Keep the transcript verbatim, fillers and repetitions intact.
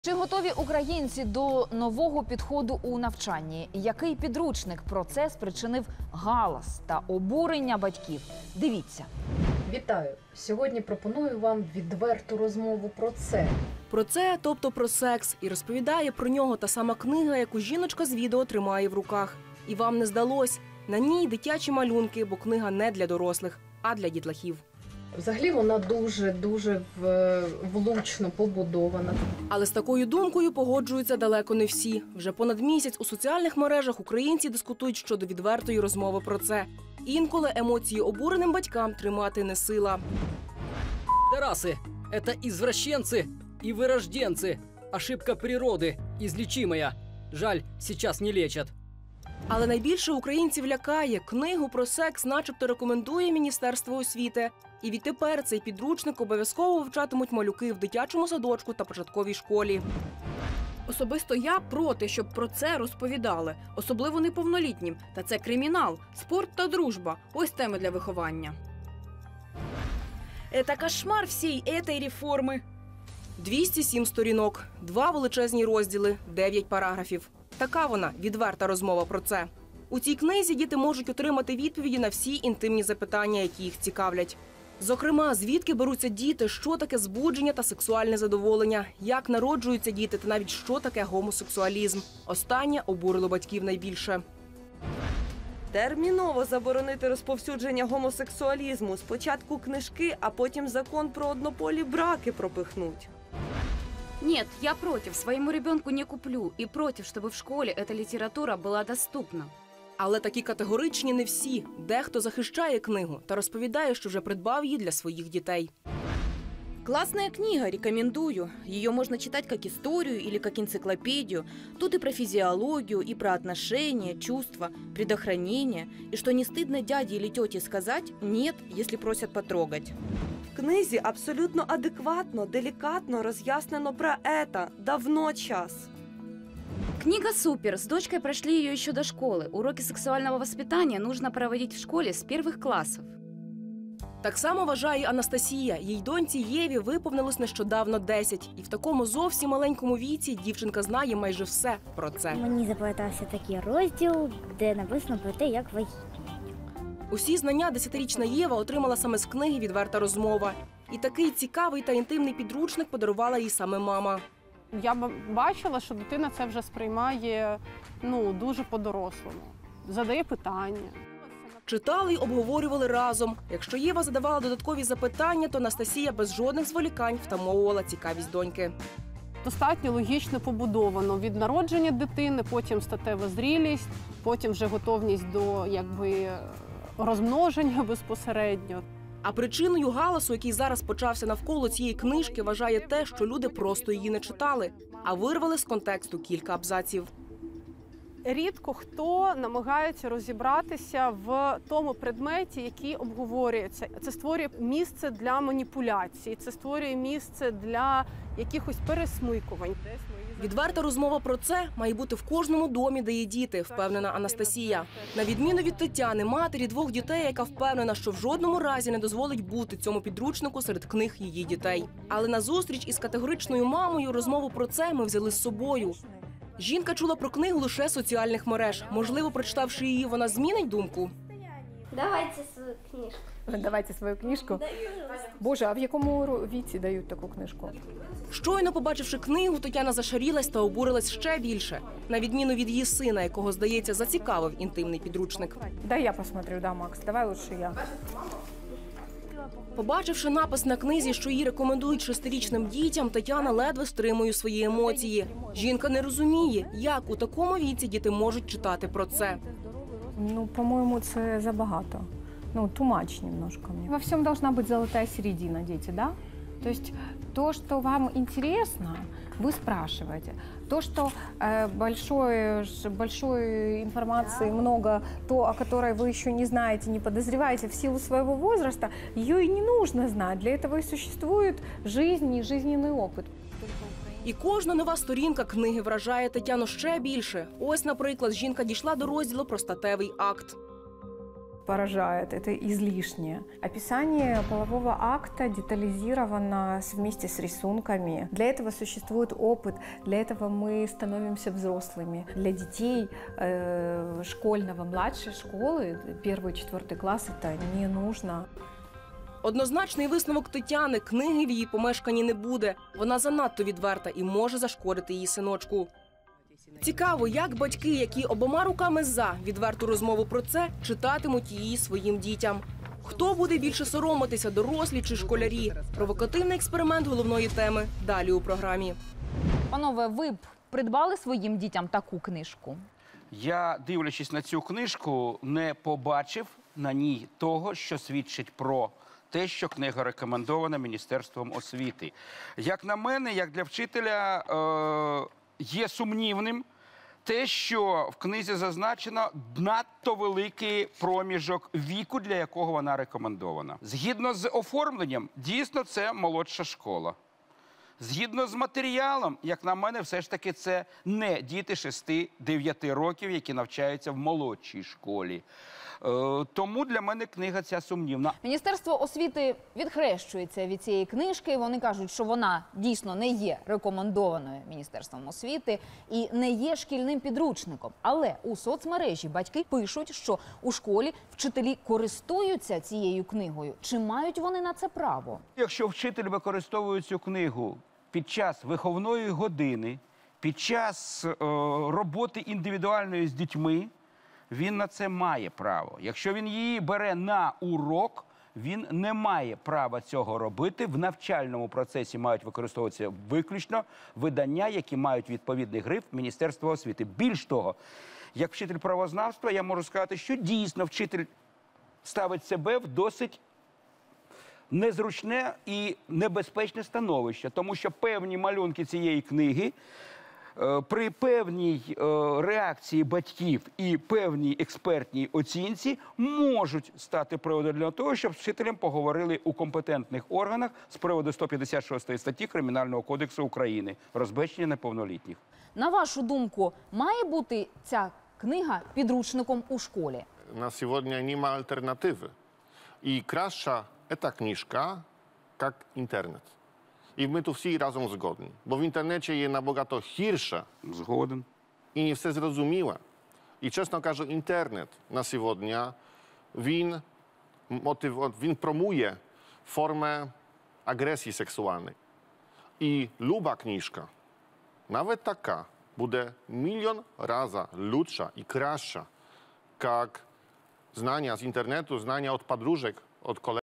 Чи готові українці до нового підходу у навчанні? Який підручник про це спричинив галас та обурення батьків? Дивіться. Вітаю! Сьогодні пропоную вам відверту розмову про це. Про це, тобто про секс. І розповідає про нього та сама книга, яку жіночка з відео тримає в руках. І вам не здалось. На ній дитячі малюнки, бо книга не для дорослих, а для дітлахів. Взагалі вона дуже-дуже влучно побудована. Але з такою думкою погоджуються далеко не всі. Вже понад місяць у соціальних мережах українці дискутують щодо відвертої розмови про це. Інколи емоції обуреним батькам тримати не сила. Пидорасы – это извращенцы и вырожденцы. Ошибка природы, излечимая. Жаль, сейчас не лечат. Але найбільше українців лякає. Книгу про секс начебто рекомендує Міністерство освіти. І відтепер цей підручник обов'язково вивчатимуть малюки в дитячому садочку та початковій школі. Особисто я проти, щоб про це розповідали. Особливо неповнолітнім. Та це кримінал, спорт та дружба. Ось теми для виховання. Это кошмар всей этой реформы. двісті сім сторінок, два величезні розділи, дев'ять параграфів. Така вона, відверта розмова про це. У цій книзі діти можуть отримати відповіді на всі інтимні запитання, які їх цікавлять. Зокрема, звідки беруться діти, що таке збудження та сексуальне задоволення, як народжуються діти та навіть що таке гомосексуалізм. Останнє обурило батьків найбільше. Терміново заборонити розповсюдження гомосексуалізму. Спочатку книжки, а потім закон про однополі браки пропихнуть. Нет, я против. Своему ребенку не куплю. И против, чтобы в школе эта литература была доступна. Але такі категоричні не всі. Дехто захищає книгу та розповідає, що вже придбав її для своїх дітей. Классная книга, рекомендую. Ее можно читать как историю или как энциклопедию. Тут и про физиологию, и про отношения, чувства, предохранение. И что не стыдно дяде или тете сказать «нет», если просят потрогать. В книзі абсолютно адекватно, делікатно роз'яснено про это. Давно час. Книга супер. С дочкой прошли ее еще до школы. Уроки сексуального воспитания нужно проводить в школе с первых классов. Так само вважає Анастасія. Їй доньці Єві виповнилось нещодавно десять. І в такому зовсім маленькому віці дівчинка знає майже все про це. Мені запам'ятався такий розділ, де написано про те, як вагітніти. Усі знання десятирічна Єва отримала саме з книги «Відверта розмова». І такий цікавий та інтимний підручник подарувала їй саме мама. Я бачила, що дитина це вже сприймає ну, дуже по-дорослому, задає питання. Читали й обговорювали разом. Якщо Єва задавала додаткові запитання, то Анастасія без жодних зволікань втамовувала цікавість доньки. Достатньо логічно побудовано від народження дитини, потім статева зрілість, потім вже готовність до якби, розмноження безпосередньо. А причиною галасу, який зараз почався навколо цієї книжки, вважає те, що люди просто її не читали, а вирвали з контексту кілька абзаців. Рідко хто намагається розібратися в тому предметі, який обговорюється. Це створює місце для маніпуляцій, це створює місце для якихось пересмикувань. Відверта розмова про це має бути в кожному домі, де є діти, впевнена Анастасія. На відміну від Тетяни, матері двох дітей, яка впевнена, що в жодному разі не дозволить бути цьому підручнику серед книг її дітей. Але на зустріч із категоричною мамою розмову про це ми взяли з собою. Жінка чула про книгу лише з соціальних мереж. Можливо, прочитавши її, вона змінить думку? Давайте свою книжку. Давайте свою книжку. Боже, а в якому віці дають таку книжку? Щойно побачивши книгу, Тетяна зашарілась та обурилась ще більше. На відміну від її сина, якого, здається, зацікавив інтимний підручник. Дай я посмотрю, да, Макс, давай лучше я. Побачивши напис на книзі, що її рекомендують шестирічним дітям, Тетяна ледве стримує свої емоції. Жінка не розуміє, як у такому віці діти можуть читати про це. Ну, по-моему, це забагато. Ну, too much немножко мне. Во всем должна быть золотая середина, дети, да? То есть то, что вам интересно, вы спрашиваете. То, что э, большой, большой информации много, то, о которой вы еще не знаете, не подозреваете в силу своего возраста, ее и не нужно знать. Для этого и существует жизнь и жизненный опыт. І кожна нова сторінка книги вражає Тетяну ще більше. Ось, наприклад, жінка дійшла до розділу про статевий акт. поражает, это излишнее. Описание полового акта детализировано вместе с рисунками. Для этого существует опыт, для этого мы становимся взрослыми. Для детей э, школьного, младшей школы, первый, четвертый класс, это не нужно. Однозначний висновок Тетяни – книги в її помешканні не буде. Вона занадто відверта і може зашкодити її синочку. Цікаво, як батьки, які обома руками за відверту розмову про це, читатимуть її своїм дітям. Хто буде більше соромитися, дорослі чи школярі? Провокативний експеримент головної теми – далі у програмі. Панове, ви б придбали своїм дітям таку книжку? Я, дивлячись на цю книжку, не побачив на ній того, що свідчить про те, що книга рекомендована Міністерством освіти. Як на мене, як для вчителя, е є сумнівним те, що в книзі зазначено надто великий проміжок віку, для якого вона рекомендована. Згідно з оформленням, дійсно, це молодша школа. Згідно з матеріалом, як на мене, все ж таки це не діти шести-дев'яти років, які навчаються в молодшій школі. Е, тому для мене книга ця сумнівна. Міністерство освіти відхрещується від цієї книжки. Вони кажуть, що вона дійсно не є рекомендованою Міністерством освіти і не є шкільним підручником. Але у соцмережі батьки пишуть, що у школі вчителі користуються цією книгою. Чи мають вони на це право? Якщо вчитель використовує цю книгу під час виховної години, під час е, роботи індивідуальної з дітьми, він на це має право. Якщо він її бере на урок, він не має права цього робити. В навчальному процесі мають використовуватися виключно видання, які мають відповідний гриф Міністерства освіти. Більш того, як вчитель правознавства, я можу сказати, що дійсно вчитель ставить себе в досить незручне і небезпечне становище, тому що певні малюнки цієї книги при певній е, реакції батьків і певній експертній оцінці можуть стати приводом для того, щоб з вчителем поговорили у компетентних органах з приводу сто п'ятдесят шостої статті Кримінального кодексу України «Розбещення неповнолітніх». На вашу думку, має бути ця книга підручником у школі? На сьогодні немає альтернативи. І краща ця книжка, як інтернет. І ми тут всі разом згодні. Бо в інтернеті є набагато гірше. Згоден. І не все зрозуміло. І, чесно кажу, інтернет на сьогодні, він, мотив... він промує форми агресії сексуальної. І люба книжка, навіть така, буде мільйон разів лучша і краща, як знання з інтернету, знання від подружок, від колег.